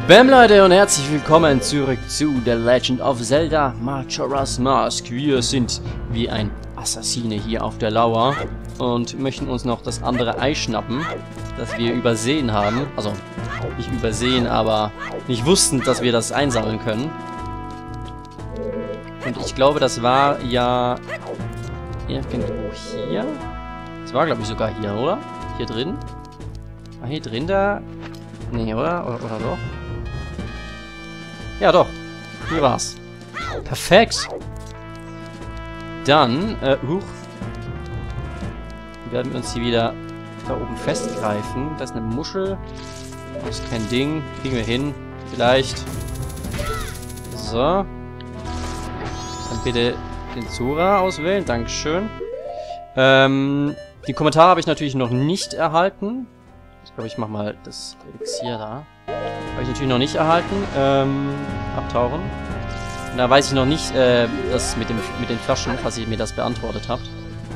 Bam Leute und herzlich willkommen zurück zu The Legend of Zelda Majora's Mask. Wir sind wie ein Assassine hier auf der Lauer und möchten uns noch das andere Ei schnappen, das wir übersehen haben. Also, nicht übersehen, aber nicht wussten, dass wir das einsammeln können. Und ich glaube, das war ja irgendwo hier. Das war, glaube ich, sogar hier, oder? Hier drin? Ah, hier drin da... Nee, oder? Oder doch? Ja, doch. Hier war's. Perfekt. Dann, werden wir uns hier wieder da oben festgreifen. Das ist eine Muschel. Das ist kein Ding. Kriegen wir hin. Vielleicht. So. Dann bitte den Zora auswählen. Dankeschön. Die Kommentare habe ich natürlich noch nicht erhalten. Ich glaube, ich mache mal das Elixier da. Habe ich natürlich noch nicht erhalten. Abtauchen. Und da weiß ich noch nicht, das mit den Flaschen, falls ihr mir das beantwortet habt.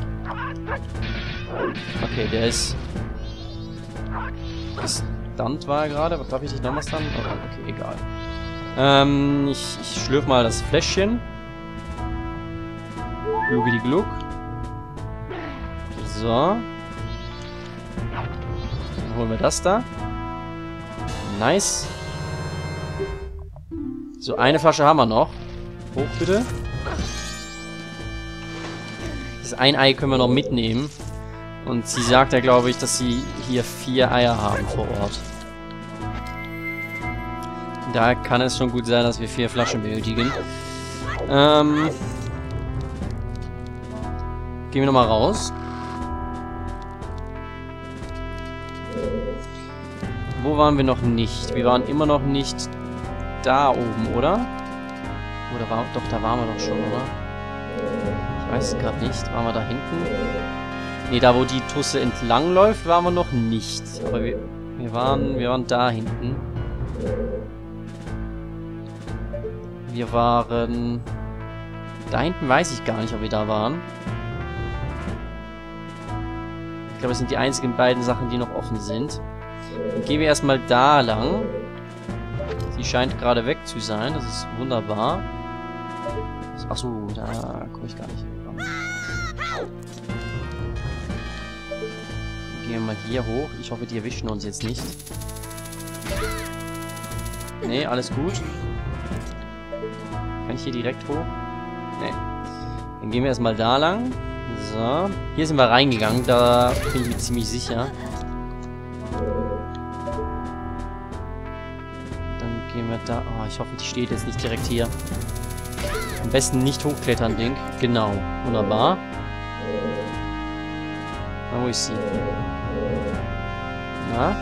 Okay, der ist... Stunt war er gerade. Was darf ich nicht nochmal stunnen? Oh, okay, egal. Ich schlürfe mal das Fläschchen. Gluckidi Gluck. So. Dann holen wir das da. Nice. So, eine Flasche haben wir noch. Hoch, bitte. Das ein Ei können wir noch mitnehmen. Und sie sagt ja, glaube ich, dass sie hier 4 Eier haben vor Ort. Da kann es schon gut sein, dass wir 4 Flaschen benötigen. Gehen wir nochmal raus. Wo waren wir noch nicht? Wir waren immer noch nicht da oben, oder? Oder war... Doch, da waren wir doch schon, oder? Ich weiß es gerade nicht. Waren wir da hinten? Ne, da wo die Tusse entlang läuft, waren wir noch nicht. Aber wir waren da hinten. Wir waren... Da hinten weiß ich gar nicht, ob wir da waren. Ich glaube, das sind die einzigen beiden Sachen, die noch offen sind. Dann gehen wir erstmal da lang. Sie scheint gerade weg zu sein. Das ist wunderbar. Achso, da komme ich gar nicht hin. Gehen wir mal hier hoch. Ich hoffe, die erwischen uns jetzt nicht. Nee, alles gut. Kann ich hier direkt hoch? Nee. Dann gehen wir erstmal da lang. So. Hier sind wir reingegangen. Da bin ich mir ziemlich sicher. Gehen wir da... Oh, ich hoffe, die steht jetzt nicht direkt hier. Am besten nicht hochklettern, Ding. Genau. Wunderbar. Wo ist sie? Na?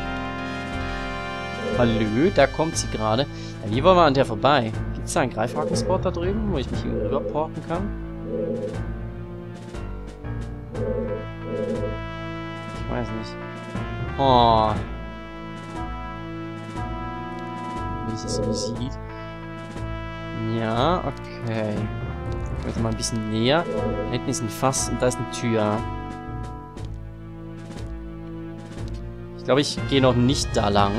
Hallo, da kommt sie gerade. Ja, wie wollen wir an der vorbei? Gibt es da einen Greifhaken-Spot da drüben, wo ich mich hier rüberporten kann? Ich weiß nicht. Oh... Wenn ich das so sieht. Ja, okay. Ich möchte mal ein bisschen näher. Da hinten ist ein Fass und da ist eine Tür. Ich glaube, ich gehe noch nicht da lang.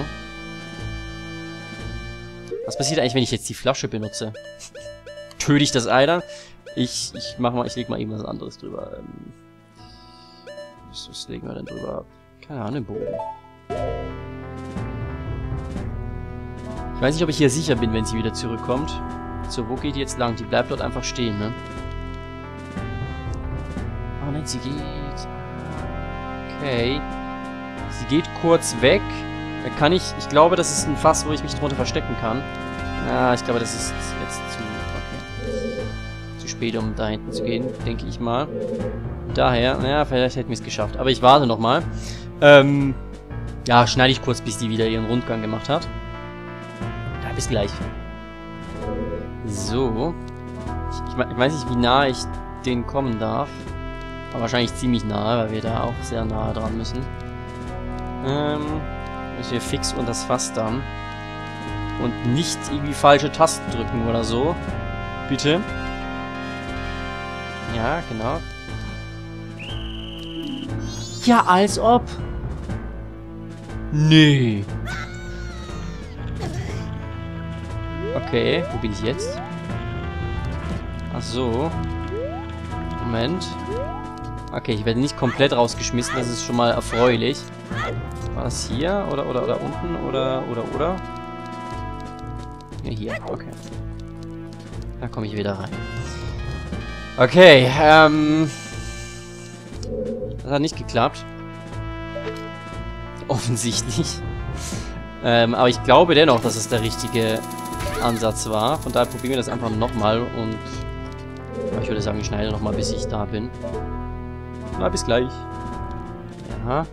Was passiert eigentlich, wenn ich jetzt die Flasche benutze? Töte ich das Ei dann? Ich leg mal eben was anderes drüber. Was legen wir denn drüber? Keine Ahnung, Bogen. Ich weiß nicht, ob ich hier sicher bin, wenn sie wieder zurückkommt. So, wo geht die jetzt lang? Die bleibt dort einfach stehen, ne? Oh nein, sie geht... Okay. Sie geht kurz weg. Da kann ich... Ich glaube, das ist ein Fass, wo ich mich drunter verstecken kann. Ja, ich glaube, das ist jetzt zu... Okay. Zu spät, um da hinten zu gehen, denke ich mal. Daher... Ja, vielleicht hätten wir es geschafft. Aber ich warte nochmal. Ja, schneide ich kurz, bis die wieder ihren Rundgang gemacht hat. Bis gleich. So. Ich weiß nicht, wie nah ich denen kommen darf. Aber wahrscheinlich ziemlich nahe, weil wir da auch sehr nahe dran müssen. Müssen wir fix unter das Fass dann. Und nicht irgendwie falsche Tasten drücken oder so. Bitte. Ja, genau. Ja, als ob. Nee. Okay, wo bin ich jetzt? Ach so. Moment. Okay, ich werde nicht komplett rausgeschmissen, das ist schon mal erfreulich. War das hier? Oder unten? Oder? Ja, hier. Okay. Da komme ich wieder rein. Okay, das hat nicht geklappt. Offensichtlich. Aber ich glaube dennoch, dass es der richtige Ansatz war. Von daher probieren wir das einfach nochmal und ich würde sagen, ich schneide nochmal, bis ich da bin. Na, bis gleich. Ja.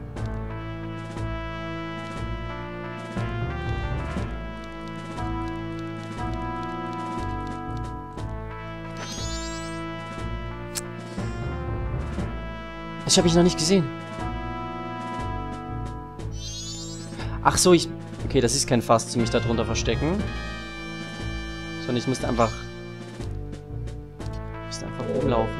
Das habe ich noch nicht gesehen. Ach so, okay, das ist kein Fass zu mich da drunter verstecken. Sondern ich musste einfach rumlaufen.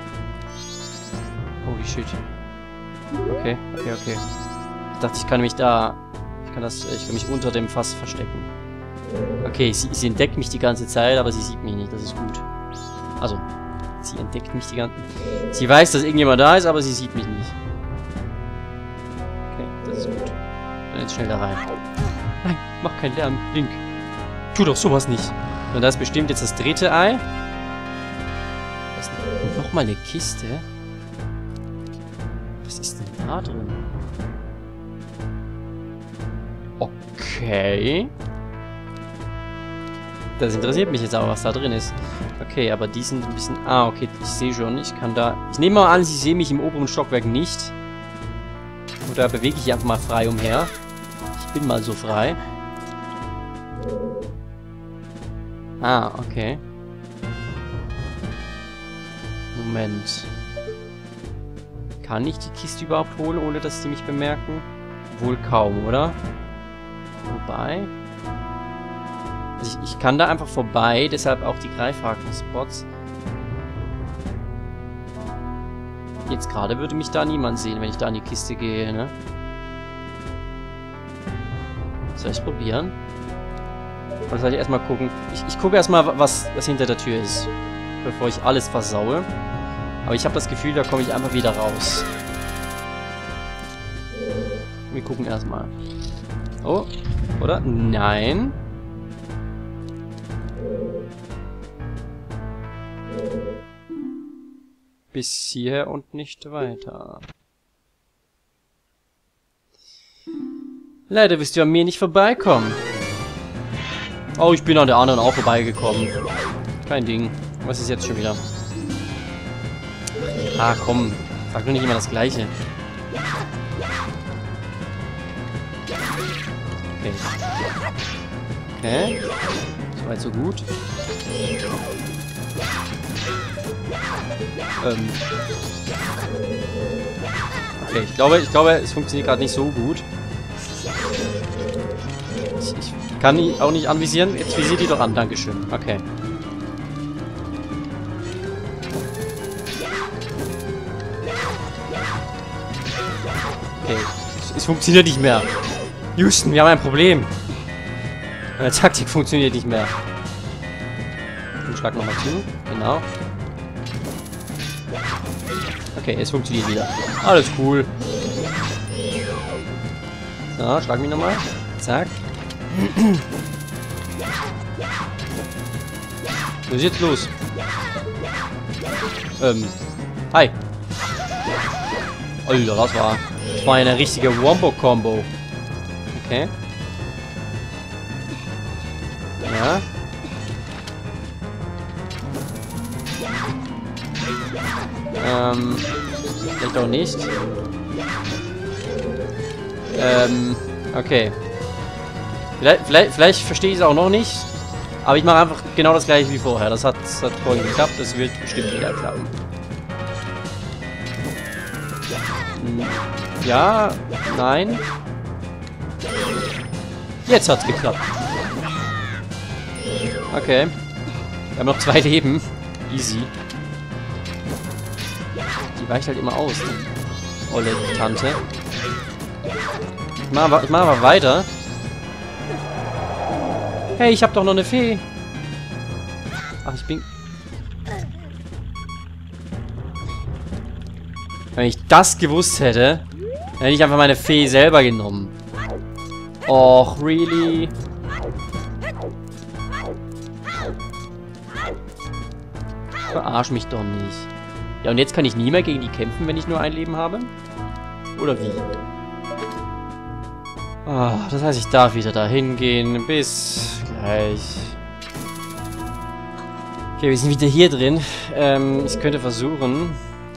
Holy shit. Okay. Ich dachte, ich kann mich da... Ich kann mich unter dem Fass verstecken. Okay, sie entdeckt mich die ganze Zeit, aber sie sieht mich nicht. Das ist gut. Also, sie entdeckt mich die ganze Zeit. Sie weiß, dass irgendjemand da ist, aber sie sieht mich nicht. Okay, das ist gut. Dann jetzt schnell da rein. Nein, mach keinen Lärm, Link. Tu doch sowas nicht. Und das ist bestimmt jetzt das dritte Ei. Und nochmal eine Kiste. Was ist denn da drin? Okay. Das interessiert mich jetzt aber, was da drin ist. Okay, aber die sind ein bisschen... Ah, okay, ich sehe schon. Ich kann da... Ich nehme mal an, sie sehen mich im oberen Stockwerk nicht. Oder bewege ich einfach mal frei umher. Ich bin mal so frei. Ah, okay. Moment. Kann ich die Kiste überhaupt holen, ohne dass die mich bemerken? Wohl kaum, oder? Wobei... Also ich kann da einfach vorbei, deshalb auch die Greifhaken-Spots. Jetzt gerade würde mich da niemand sehen, wenn ich da in die Kiste gehe, ne? Soll ich probieren? Oder soll ich erstmal gucken? Ich gucke erstmal, was hinter der Tür ist, bevor ich alles versaue. Aber ich habe das Gefühl, da komme ich einfach wieder raus. Wir gucken erstmal. Oh, oder? Nein. Bis hierher und nicht weiter. Leider wirst du an mir nicht vorbeikommen. Oh, ich bin an der anderen auch vorbeigekommen. Kein Ding. Was ist jetzt schon wieder? Ah, komm. Sag nur nicht immer das Gleiche. Okay. Okay. Soweit so gut. Okay, ich glaube, es funktioniert gerade nicht so gut. Ich kann die auch nicht anvisieren. Jetzt visiert die doch an. Dankeschön. Okay. Okay. Es funktioniert nicht mehr. Houston, wir haben ein Problem. Meine Taktik funktioniert nicht mehr. Und schlag nochmal zu. Genau. Okay, es funktioniert wieder. Alles cool. So, schlag mich nochmal. Zack. Was ist jetzt los? Hi. Alter, das war eine richtige Wombo-Combo. Okay. Ja. Vielleicht auch nicht. Okay. Vielleicht verstehe ich es auch noch nicht. Aber ich mache einfach genau das gleiche wie vorher. Das hat vorhin geklappt. Das wird bestimmt wieder klappen. Ja, nein. Jetzt hat's geklappt. Okay. Wir haben noch 2 Leben. Easy. Die weicht halt immer aus, die olle Tante. Ich mach aber weiter. Hey, ich hab doch noch eine Fee. Ach, ich bin... Wenn ich das gewusst hätte, dann hätte ich einfach meine Fee selber genommen. Och, really? Verarsch mich doch nicht. Ja, und jetzt kann ich nie mehr gegen die kämpfen, wenn ich nur ein Leben habe? Oder wie? Ah, das heißt, ich darf wieder dahin gehen. Bis gleich. Okay, wir sind wieder hier drin. Ich könnte versuchen,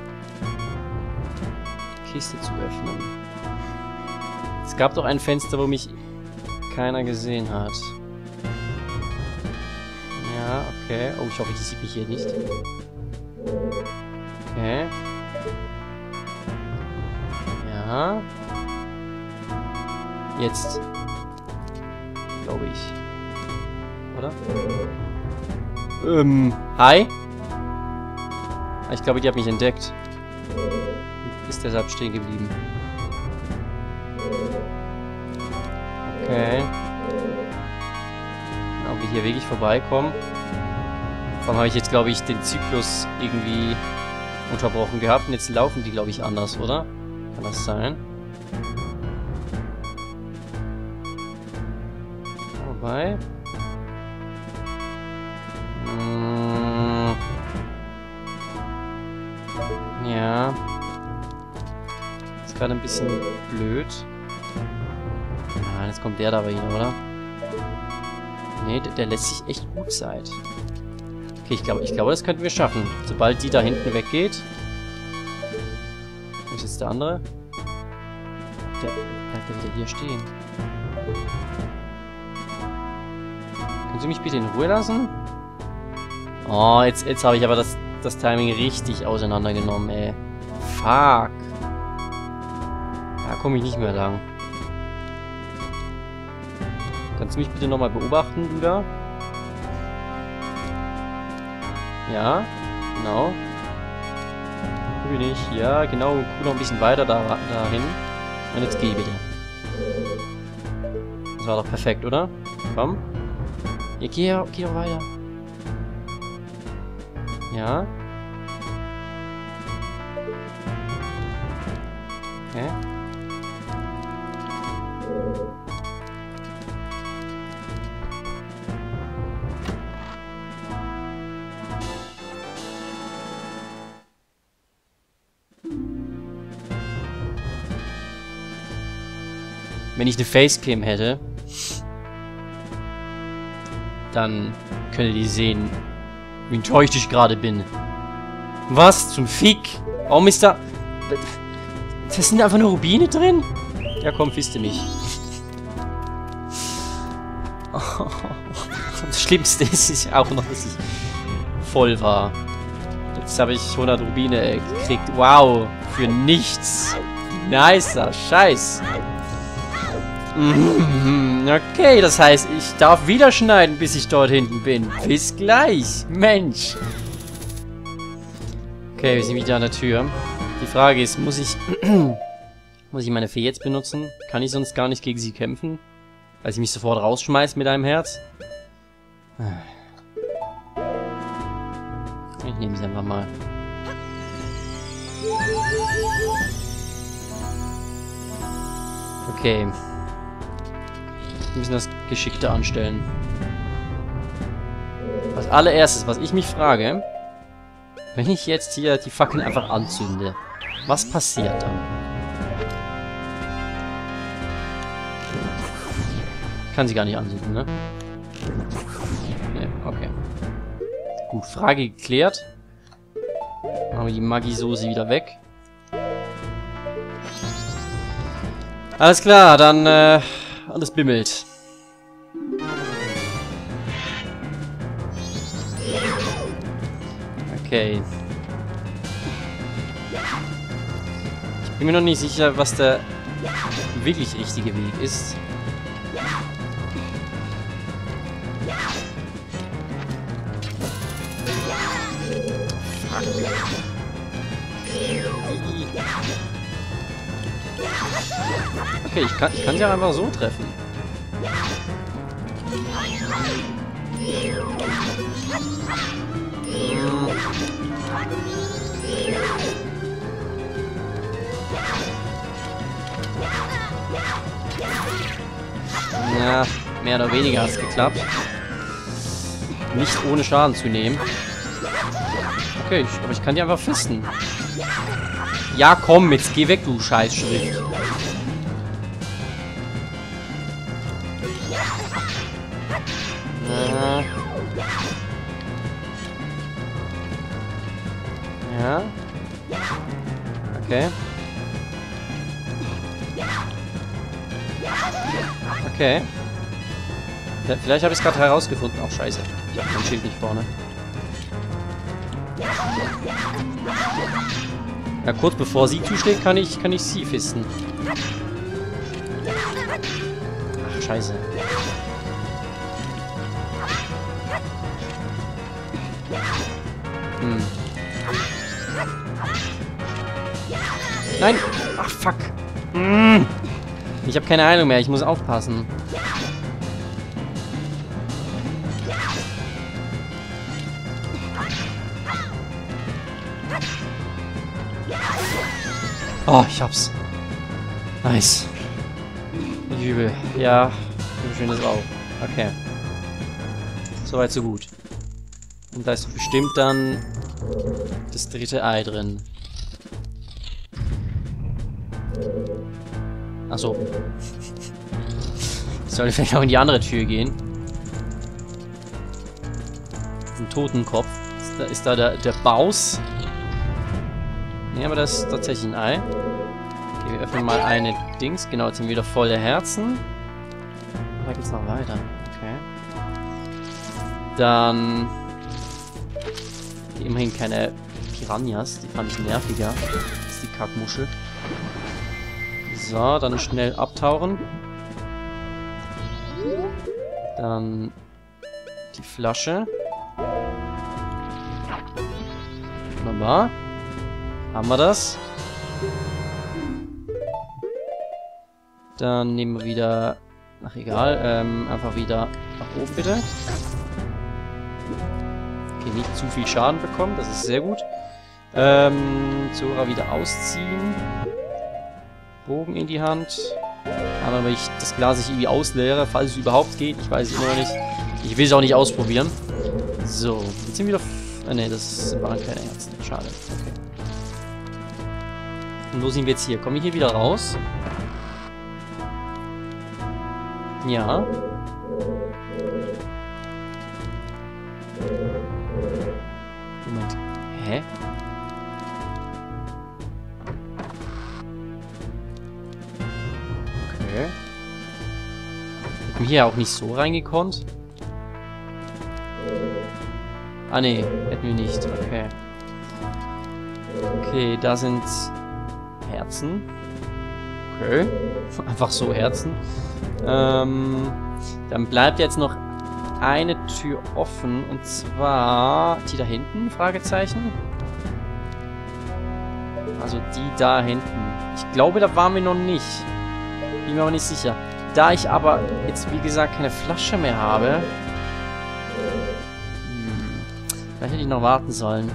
Kiste zu öffnen. Es gab doch ein Fenster, wo mich keiner gesehen hat. Ja, okay. Oh, ich hoffe, die sieht mich hier nicht. Okay. Ja. Jetzt. Glaube ich. Oder? Hi? Ich glaube, die hat mich entdeckt. Ist deshalb stehen geblieben. Okay. Ob wir hier wirklich vorbeikommen. Vor allem habe ich jetzt, glaube ich, den Zyklus irgendwie unterbrochen gehabt. Und jetzt laufen die, glaube ich, anders, oder? Kann das sein? Wobei... Ja. Ist gerade ein bisschen blöd. Ah, jetzt kommt der da bei Ihnen, oder? Nee, der lässt sich echt gut Zeit. Okay, ich glaube, das könnten wir schaffen. Sobald die da hinten weggeht. Wo ist jetzt der andere? Der bleibt ja wieder hier stehen. Können Sie mich bitte in Ruhe lassen? Oh, jetzt habe ich aber das Timing richtig auseinandergenommen, ey. Fuck. Da komme ich nicht mehr lang. Kannst du mich bitte nochmal beobachten, du da? Ja, genau. Wo bin ich? Ja, genau. Noch ein bisschen weiter dahin. Und jetzt geh bitte. Das war doch perfekt, oder? Komm. Ja, geh doch weiter. Ja. Okay. Wenn ich eine Facecam hätte, dann könntet ihr sehen, wie enttäuscht ich gerade bin. Was zum Fick? Warum ist da... Das sind einfach nur Rubine drin? Ja komm, fisste mich. Oh, das Schlimmste ist auch noch, dass ich voll war. Jetzt habe ich 100 Rubine gekriegt. Wow, für nichts. Nicer Scheiß. Okay, das heißt, ich darf wieder schneiden, bis ich dort hinten bin. Bis gleich. Mensch. Okay, wir sind wieder an der Tür. Die Frage ist, muss ich meine Fee jetzt benutzen? Kann ich sonst gar nicht gegen sie kämpfen? Weil sie mich sofort rausschmeißt mit einem Herz? Ich nehme sie einfach mal. Okay. Wir müssen das geschickter anstellen. Als allererstes, was ich mich frage, wenn ich jetzt hier die Fackeln einfach anzünde, was passiert dann? Ich kann sie gar nicht anzünden, ne? Ne, okay. Gut, Frage geklärt. Machen wir die Maggi-Soße wieder weg. Alles klar, dann, alles bimmelt. Okay. Ich bin mir noch nicht sicher, was der wirklich richtige Weg ist. Okay, ich kann sie auch einfach so treffen. Ja, mehr oder weniger hat es geklappt. Nicht ohne Schaden zu nehmen. Okay, aber ich kann die einfach fisten. Ja, komm, jetzt geh weg, du Scheißschrift. Ja. Okay. Okay. Vielleicht habe ich es gerade herausgefunden. Auch scheiße. Ich habe mein Schild nicht vorne. Ja, kurz bevor sie zuschlägt, kann ich sie fisten. Ach, scheiße. Nein! Ach, fuck. Ich habe keine Heilung mehr. Ich muss aufpassen. Oh, ich hab's. Nice. Übel. Ja, schönes Au. Okay. Soweit, so gut. Und da ist bestimmt dann das dritte Ei drin. Achso. Ich sollte vielleicht auch in die andere Tür gehen. Ein Totenkopf. Ist da der Baus? Ne, aber das ist tatsächlich ein Ei. Okay, wir öffnen mal eine Dings. Genau, jetzt sind wieder volle Herzen. Da geht's noch weiter. Okay. Dann... immerhin keine Piranhas. Die fand ich nerviger als die Kackmuschel. So, dann schnell abtauchen. Dann die Flasche. Wunderbar. Haben wir das? Dann nehmen wir wieder... ach, egal. Einfach wieder nach oben, bitte. Okay, nicht zu viel Schaden bekommen. Das ist sehr gut. Zora wieder ausziehen. Bogen in die Hand. Aber wenn ich das Glas ich irgendwie ausleere, falls es überhaupt geht. Ich weiß es immer noch nicht. Ich will es auch nicht ausprobieren. So, jetzt sind wieder... ne, das waren keine Herzen. Schade. Okay. Und wo sind wir jetzt hier? Komme ich hier wieder raus? Ja. Moment. Hä? Okay. Hätten wir hier auch nicht so reingekonnt? Ah, ne. Hätten wir nicht. Okay. Okay, da sind Herzen. Okay. Einfach so Herzen. Dann bleibt jetzt noch eine Tür offen. Und zwar die da hinten? Fragezeichen. Also die da hinten. Ich glaube, da waren wir noch nicht. Bin mir aber nicht sicher. Da ich aber jetzt, wie gesagt, keine Flasche mehr habe... vielleicht hätte ich noch warten sollen.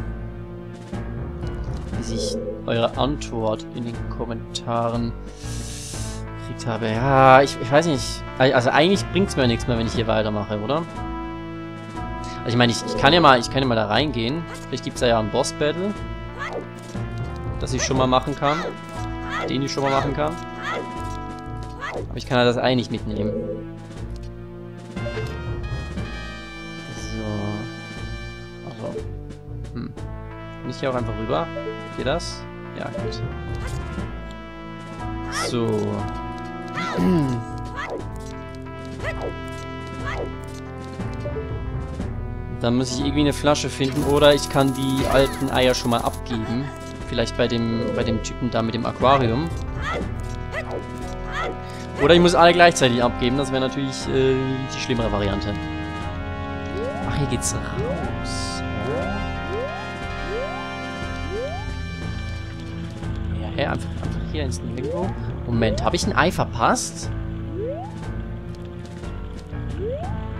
Bis ich eure Antwort in den Kommentaren gekriegt habe. Ja, ich weiß nicht. Also eigentlich bringt es mir nichts mehr, wenn ich hier weitermache, oder? Also ich meine, ich kann ja mal da reingehen. Vielleicht gibt es ja einen Boss-Battle. Das ich schon mal machen kann. Den ich schon mal machen kann. Aber ich kann ja das Ei nicht mitnehmen. So. Also. Kann ich hier auch einfach rüber? Geht das? Ja, gut. So. Dann muss ich irgendwie eine Flasche finden oder ich kann die alten Eier schon mal abgeben. Vielleicht bei dem Typen da mit dem Aquarium. Oder ich muss alle gleichzeitig abgeben. Das wäre natürlich die schlimmere Variante. Ach, hier geht's raus. Ja, einfach hier ins Nirgendwo. Moment, habe ich ein Ei verpasst?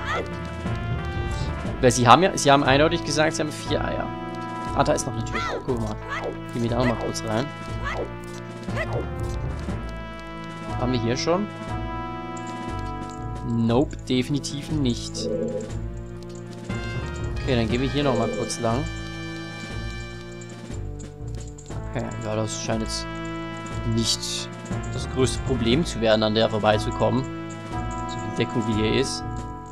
Weil sie haben eindeutig gesagt, sie haben 4 Eier. Ah, da ist noch eine Tür. Guck mal. Gehen wir da mal kurz rein. Haben wir hier schon? Nope, definitiv nicht. Okay, dann gehen wir hier nochmal kurz lang. Okay, ja, das scheint jetzt nicht das größte Problem zu werden, an der vorbeizukommen. So viel Deckung wie hier ist.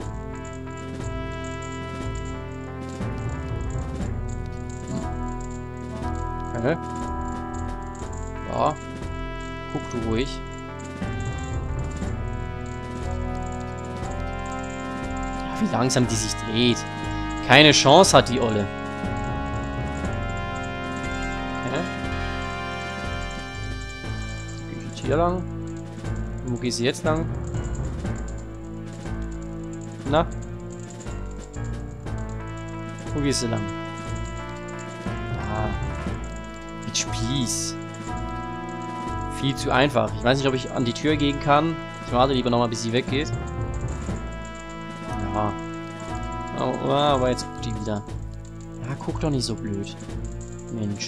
Okay. Ja. Guck du ruhig. Ja, wie langsam die sich dreht. Keine Chance hat die Olle. Okay. Gehe ich jetzt hier lang? Wo gehst du jetzt lang? Na? Wo gehst du lang? Ah. Mit Spieß. Viel zu einfach. Ich weiß nicht, ob ich an die Tür gehen kann. Ich warte lieber nochmal, bis sie weggeht. Ja. Oh, aber jetzt guckt die wieder. Ja, guck doch nicht so blöd. Mensch.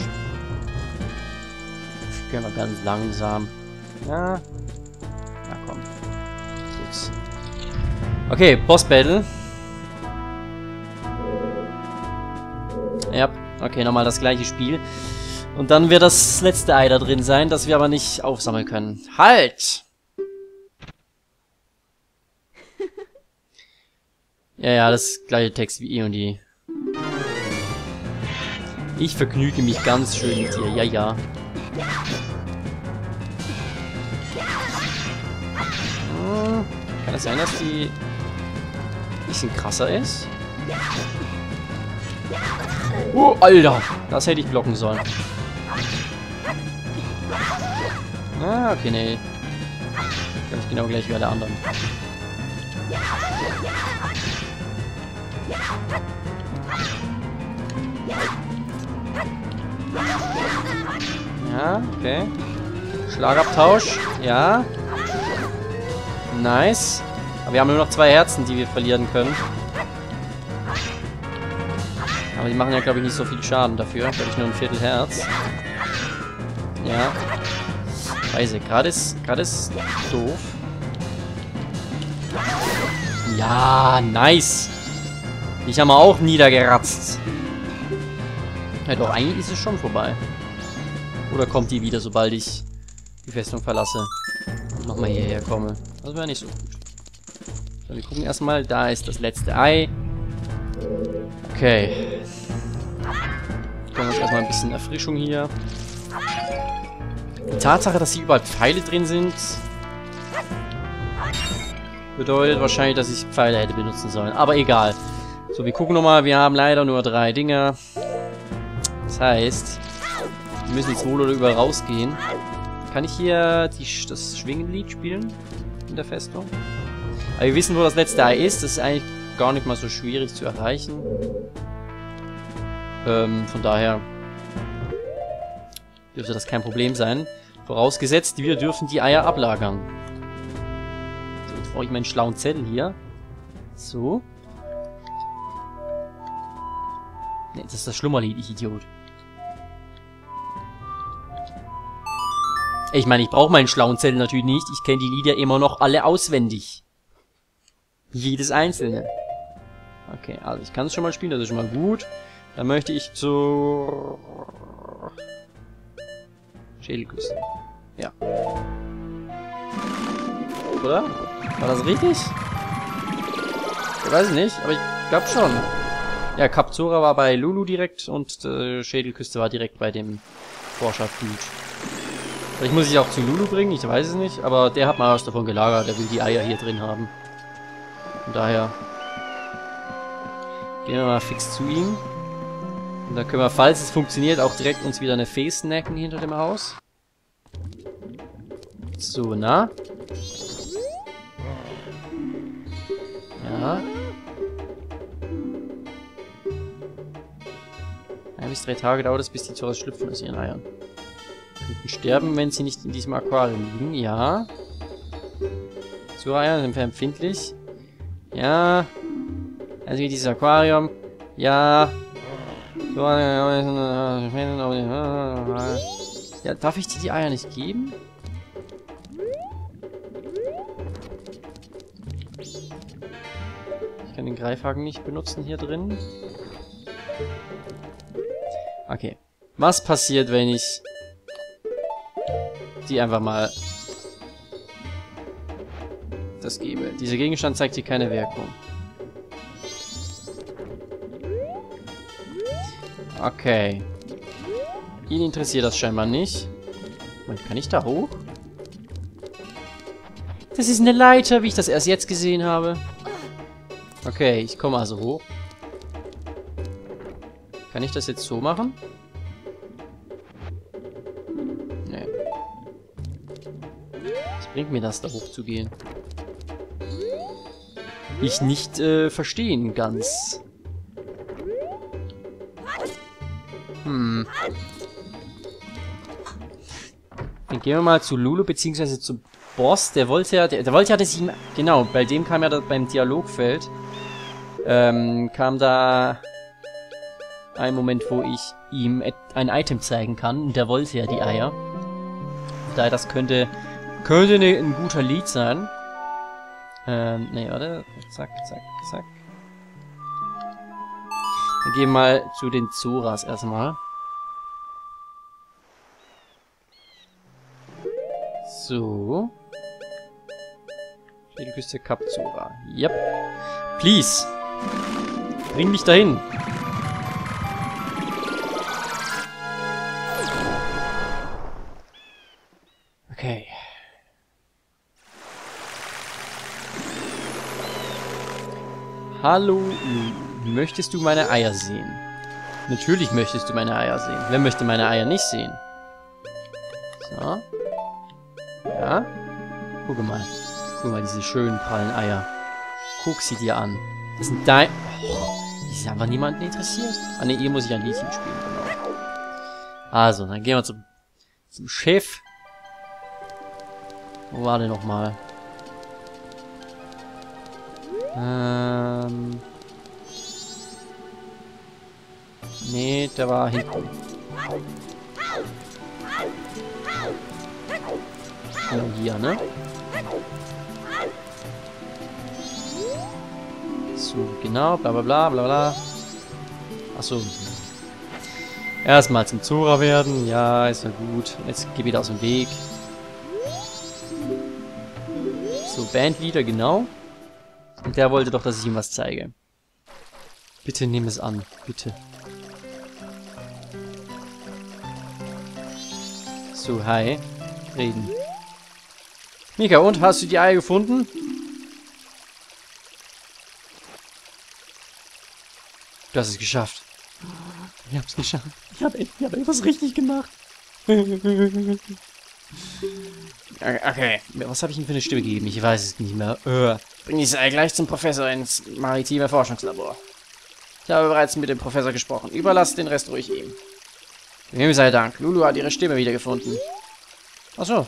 Gehen wir ganz langsam. Ja. Na komm. Gut. Okay, Boss Battle. Ja, okay, nochmal das gleiche Spiel. Und dann wird das letzte Ei da drin sein, das wir aber nicht aufsammeln können. Halt! Ja, das gleiche Text wie E&D. Ich vergnüge mich ganz schön mit dir, ja. Kann es sein, dass die ein bisschen krasser ist? Oh, Alter! Das hätte ich blocken sollen. Ah, okay, nee. Ganz genau gleich wie alle anderen. Ja, okay. Schlagabtausch. Ja. Nice. Aber wir haben nur noch 2 Herzen, die wir verlieren können. Aber die machen ja, glaube ich, nicht so viel Schaden dafür. Glaube ich nur ein Viertel Herz. Ja. Scheiße, gerade ist doof. Ja, nice. Ich habe auch niedergeratzt. Ja doch, eigentlich ist es schon vorbei. Oder kommt die wieder, sobald ich die Festung verlasse und nochmal hierher komme. Das wäre nicht so gut. So, wir gucken erstmal. Da ist das letzte Ei. Okay. Können wir uns erstmal ein bisschen Erfrischung hier. Die Tatsache, dass hier überall Pfeile drin sind, bedeutet wahrscheinlich, dass ich Pfeile hätte benutzen sollen. Aber egal. So, wir gucken nochmal. Wir haben leider nur 3 Dinger. Das heißt, wir müssen jetzt wohl oder über rausgehen. Kann ich hier das Schwingenlied spielen? In der Festung? Aber wir wissen, wo das letzte Ei ist. Das ist eigentlich gar nicht mal so schwierig zu erreichen. Von daher dürfte das kein Problem sein. Vorausgesetzt, wir dürfen die Eier ablagern. So, jetzt brauche ich meinen schlauen Zettel hier. So. Ne, das ist das Schlummerlied, ich Idiot. Ich meine, ich brauche meinen schlauen Zettel natürlich nicht. Ich kenne die Lieder immer noch alle auswendig. Jedes einzelne. Okay, also ich kann es schon mal spielen, das ist schon mal gut. Dann möchte ich zu Schädelküste. Ja. Oder? War das richtig? Ich weiß nicht, aber ich glaube schon. Ja, Kapzora war bei Lulu direkt und Schädelküste war direkt bei dem Forscher-Dude. Vielleicht muss ich auch zu Lulu bringen, ich weiß es nicht, aber der hat mal was davon gelagert, der will die Eier hier drin haben. Von daher gehen wir mal fix zu ihm. Und dann können wir, falls es funktioniert, auch direkt uns wieder eine Fee snacken hinter dem Haus. So, na? Ja. 1 bis 3 Tage dauert es, bis die Zoras schlüpfen aus ihren Eiern. Könnten sterben, wenn sie nicht in diesem Aquarium liegen. Ja. Zora-Eier sind empfindlich. Ja. Also wie dieses Aquarium. Ja. So, ja, darf ich dir die Eier nicht geben? Ich kann den Greifhaken nicht benutzen hier drin. Okay. Was passiert, wenn ich die einfach mal das gebe? Dieser Gegenstand zeigt hier keine Wirkung. Okay. Ihn interessiert das scheinbar nicht. Moment, kann ich da hoch? Das ist eine Leiter, wie ich das erst jetzt gesehen habe. Okay, ich komme also hoch. Kann ich das jetzt so machen? Nee. Was bringt mir das, da hoch zu gehen? Ich nicht verstehen ganz. Dann gehen wir mal zu Lulu, beziehungsweise zum Boss. Der wollte ja, dass ich ihm... Genau, bei dem kam ja beim Dialogfeld, kam da ein Moment, wo ich ihm ein Item zeigen kann. Und der wollte ja die Eier. Daher, das könnte ein guter Lead sein. Nee, warte. Zack, zack, zack. Wir gehen mal zu den Zoras erstmal. So. Schädelküste Kap Zora. Yep. Please. Bring mich dahin. Okay. Hallo, möchtest du meine Eier sehen? Natürlich möchtest du meine Eier sehen. Wer möchte meine Eier nicht sehen? So. Ja. Guck mal. Guck mal, diese schönen prallen Eier. Guck sie dir an. Das sind dein... Oh, die sind einfach niemanden interessiert. Ah ne, hier muss ich ein Liedchen spielen, genau. Also, dann gehen wir zum Chef. Wo war der nochmal? Nee, der war hinten. Ja, hier, ne? So, genau, bla bla bla bla bla. Achso. Erstmal zum Zora werden. Ja, ist ja gut. Jetzt geh wieder aus dem Weg. So, Bandleader, genau. Und der wollte doch, dass ich ihm was zeige. Bitte nimm es an. Bitte. So, hi. Reden. Mika, und? Hast du die Eier gefunden? Du hast es geschafft. Ich hab's geschafft. Ich hab etwas richtig gemacht. Okay, was habe ich ihm für eine Stimme gegeben? Ich weiß es nicht mehr. Bring die Eier gleich zum Professor ins maritime Forschungslabor. Ich habe bereits mit dem Professor gesprochen. Überlasst den Rest ruhig ihm. Wem sei Dank. Lulu hat ihre Stimme wiedergefunden. Ach so.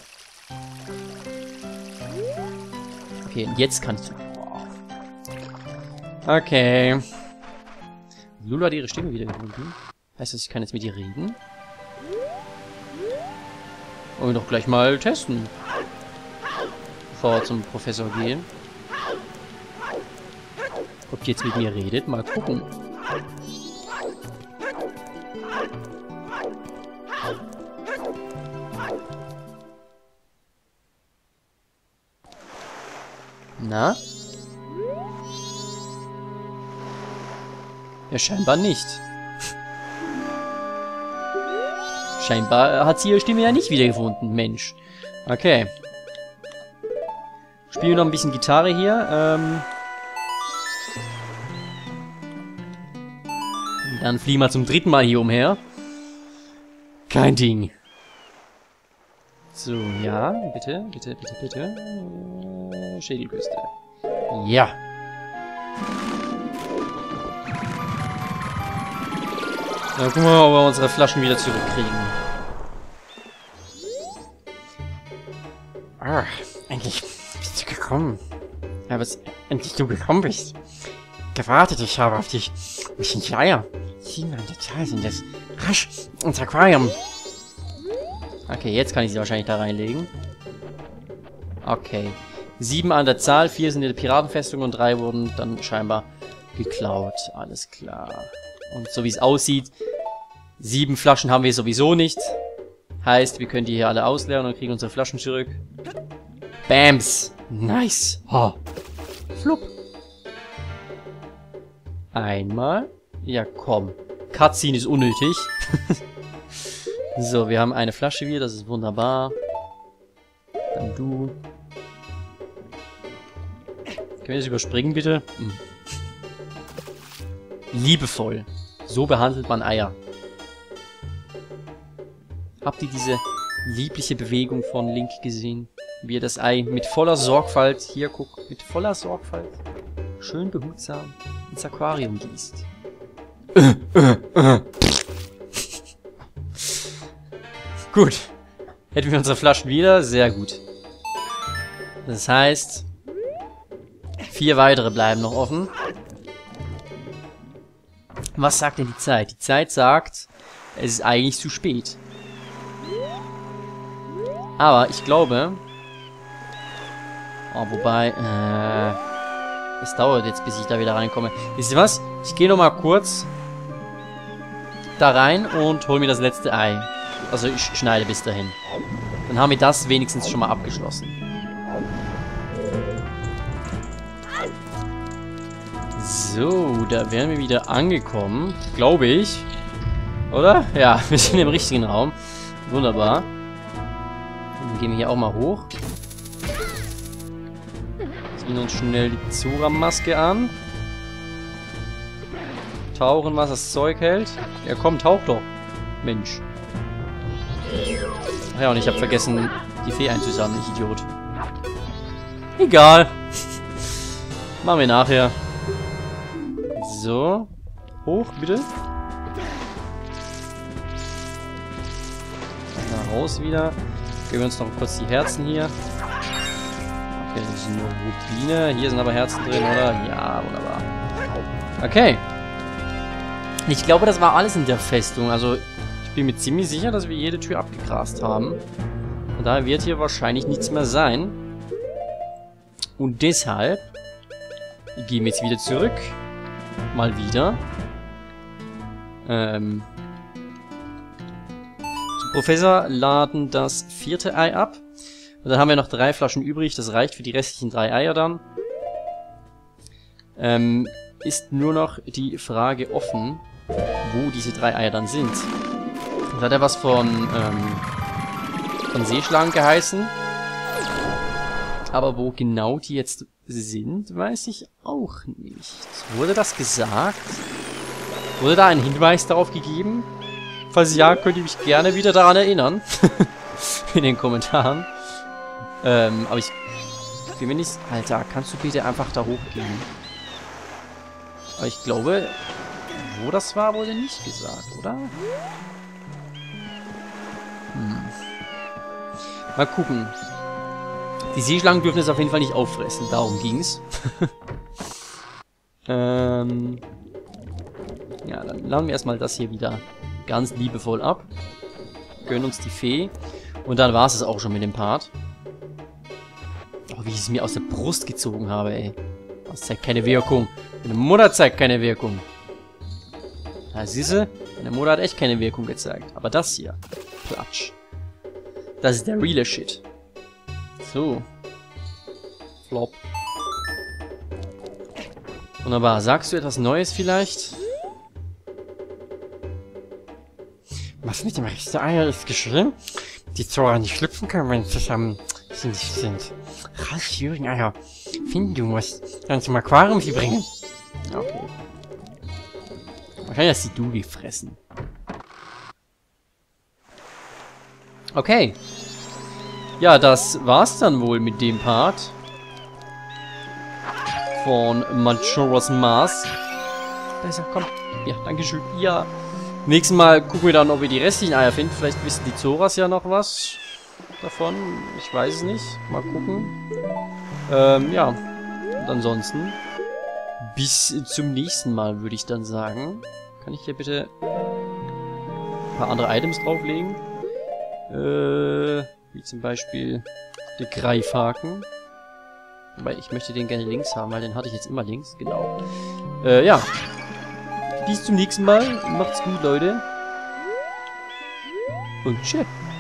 Okay, und jetzt kann ich... Wow. Okay. Lulu hat ihre Stimme wiedergefunden. Heißt das, ich kann jetzt mit ihr reden? Wollen wir doch gleich mal testen. Bevor wir zum Professor gehen. Ob die jetzt mit mir redet? Mal gucken. Na? Ja, scheinbar nicht. Scheinbar hat sie ihre Stimme ja nicht wiedergefunden, Mensch. Okay. Spielen wir noch ein bisschen Gitarre hier. Dann fliegen wir zum dritten Mal hier umher. Kein Ding. So, ja, bitte, bitte, bitte, bitte. Schädelküste. Ja. Dann gucken wir mal, ob wir unsere Flaschen wieder zurückkriegen. Ah, endlich bist du gekommen. Ja, was endlich du gekommen bist. gewartet. Ich habe auf dich. Wo sind die Eier? 7 an der Zahl sind es. Rasch, ins Aquarium. Okay, jetzt kann ich sie wahrscheinlich da reinlegen. Okay. 7 an der Zahl, 4 sind in der Piratenfestung und 3 wurden dann scheinbar geklaut. Alles klar. Und so wie es aussieht, 7 Flaschen haben wir sowieso nicht. Heißt, wir können die hier alle ausleeren und kriegen unsere Flaschen zurück. Bams! Nice! Oh. Flupp. Einmal. Ja, komm. Cutscene ist unnötig. So, wir haben eine Flasche wieder, das ist wunderbar. Dann du. Können wir das überspringen, bitte? Hm. Liebevoll. So behandelt man Eier. Habt ihr diese liebliche Bewegung von Link gesehen? Wie er das Ei mit voller Sorgfalt, hier guckt, mit voller Sorgfalt, schön behutsam ins Aquarium gießt. Gut. Hätten wir unsere Flaschen wieder? Sehr gut. Das heißt, 4 weitere bleiben noch offen. Was sagt denn die Zeit? Die Zeit sagt, es ist eigentlich zu spät. Aber ich glaube... Oh, wobei... es dauert jetzt, bis ich da wieder reinkomme. Wisst ihr was? Ich gehe nochmal kurz da rein und hole mir das letzte Ei. Also ich schneide bis dahin. Dann haben wir das wenigstens schon mal abgeschlossen. So, da wären wir wieder angekommen. Glaube ich. Oder? Ja, wir sind im richtigen Raum. Wunderbar. Dann gehen wir hier auch mal hoch. Ziehen uns schnell die Zora-Maske an. Tauchen, was das Zeug hält. Ja komm, tauch doch. Mensch. Ach ja, und ich habe vergessen, die Fee einzusammeln, ich Idiot. Egal. Machen wir nachher. So. Hoch, bitte. Da raus wieder. Geben wir uns noch kurz die Herzen hier. Okay, das sind nur Rubine. Hier sind aber Herzen drin, oder? Ja, wunderbar. Okay. Ich glaube, das war alles in der Festung. Also, ich bin mir ziemlich sicher, dass wir jede Tür abgegrast haben. Und daher wird hier wahrscheinlich nichts mehr sein. Und deshalb gehen wir jetzt wieder zurück. Mal wieder. Zum Professor laden das 4. Ei ab. Und dann haben wir noch 3 Flaschen übrig. Das reicht für die restlichen 3 Eier dann. Ist nur noch die Frage offen, wo diese 3 Eier dann sind. Da hat er was von Seeschlangen geheißen. Aber wo genau die jetzt sind, weiß ich auch nicht. Wurde das gesagt? Wurde da ein Hinweis darauf gegeben? Falls ja, könnt ihr mich gerne wieder daran erinnern. In den Kommentaren. Aber ich bin mir nicht... Alter, kannst du bitte einfach da hochgehen? Aber ich glaube, wo das war, wurde nicht gesagt, oder? Mal gucken. Die Seeschlangen dürfen es auf jeden Fall nicht auffressen. Darum ging's. Ja, dann laden wir erstmal das hier wieder ganz liebevoll ab. Gönnen uns die Fee. Und dann war es auch schon mit dem Part. Oh, wie ich es mir aus der Brust gezogen habe, ey. Das zeigt keine Wirkung. Meine Mutter zeigt keine Wirkung. Da siehst du, meine Mutter hat echt keine Wirkung gezeigt. Aber das hier, Klatsch. Das ist der reale Shit. So. Flop. Wunderbar. Sagst du etwas Neues vielleicht? Was mit dem Rest der Eier ist geschehen? Die Zora nicht schlüpfen können, wenn sie zusammen sind. Rasch, Jürgen Eier. Finden du musst. Dann zum Aquarium sie bringen. Okay. Wahrscheinlich hast du die fressen. Okay. Ja, das war's dann wohl mit dem Part. Von Majora's Mask. Besser, komm. Ja, dankeschön. Ja. Nächstes Mal gucken wir dann, ob wir die restlichen Eier finden. Vielleicht wissen die Zoras ja noch was davon. Ich weiß es nicht. Mal gucken. Ja. Und ansonsten bis zum nächsten Mal, würde ich dann sagen. Kann ich hier bitte ein paar andere Items drauflegen? Wie zum Beispiel den Greifhaken. Weil ich möchte den gerne links haben, weil den hatte ich jetzt immer links. Genau. Ja. Bis zum nächsten Mal. Macht's gut, Leute. Und tschüss.